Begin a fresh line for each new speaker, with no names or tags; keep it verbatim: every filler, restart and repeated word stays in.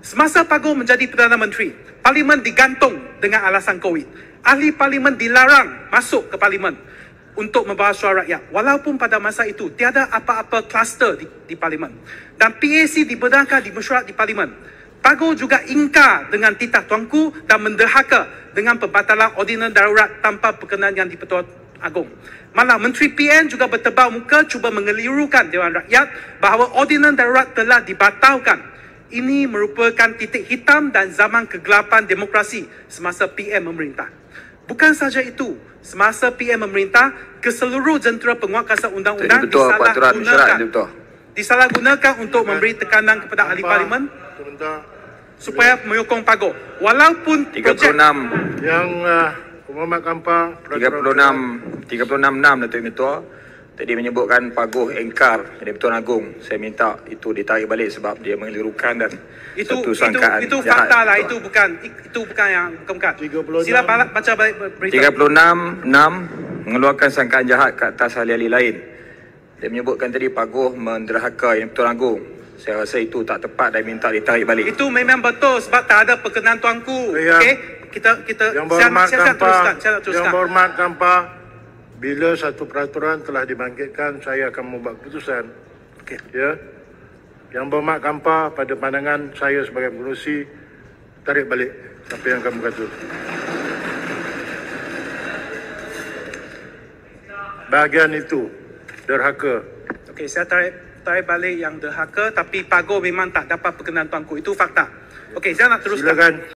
Semasa Pago menjadi Perdana Menteri, Parlimen digantung dengan alasan COVID. Ahli Parlimen dilarang masuk ke Parlimen untuk membahas suara rakyat. Walaupun pada masa itu tiada apa-apa kluster di, di Parlimen. Dan P A C dibenarkan di mesyuarat di Parlimen. Pago juga ingkar dengan titah tuanku dan menderhaka dengan pembatalan ordinan darurat tanpa perkenan yang di-Pertuan Agong. Malah Menteri P N juga bertebal muka cuba mengelirukan Dewan Rakyat bahawa ordinan darurat telah dibatalkan. Ini merupakan titik hitam dan zaman kegelapan demokrasi semasa P M memerintah. Bukan sahaja itu, semasa P M memerintah, keseluruh jentera penguatkuasaan undang-undang disalahgunakan, disalahgunakan untuk memberi tekanan kepada ahli Parlimen supaya menyokong Pago. Walaupun
tiga puluh enam
yang uh, Muhammad Kampar
tiga puluh enam tiga puluh enam enam Datuk Ketua tadi menyebutkan Pago engkar dari Pertuan Agong. Saya minta itu ditarik balik sebab dia mengelirukan dan
itu
satu
itu
sangkaan
itu
jahat,
fakta lah,
Ketua.
itu bukan itu bukan yang bukan bukan.
tiga puluh enam
Sila balik, baca balik berita.
tiga puluh enam enam mengeluarkan sangkaan jahat ke atas ahli-ahli lain. Dia menyebutkan tadi Pago menderhaka yang Pertuan Agong. Saya rasa itu tak tepat dan minta ditarik balik.
Itu memang betul sebab tak ada perkenan tuanku.
Ya.
Okey, kita kita
Yang
saya,
berhormat
saya, saya teruskan,
Kampar,
saya
yang
teruskan.
berhormat Kampar, bila satu peraturan telah dibangkitkan, saya akan membuat keputusan.
Okey.
Ya. Yang berhormat Kampar, pada pandangan saya sebagai pengerusi, tarik balik apa yang kamu kata. Bahagian itu derhaka.
Okey, saya tarik tarik balik yang derhaka, tapi Pago memang tak dapat perkenan tuanku. Itu fakta. Okey, saya nak teruskan.
Silakan.